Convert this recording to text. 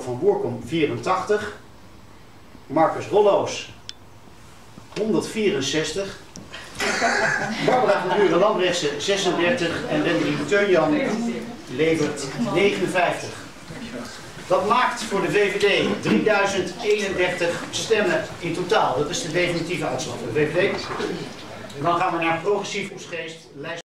van Woerkom 84. Marcus Rolloos 164. Barbara van Buren-Lambrechtse 36 en Rendry Teunjan levert 59. Dat maakt voor de VVD 3031 stemmen in totaal. Dat is de definitieve uitslag van de VVD. En dan gaan we naar Progressief Oegstgeest.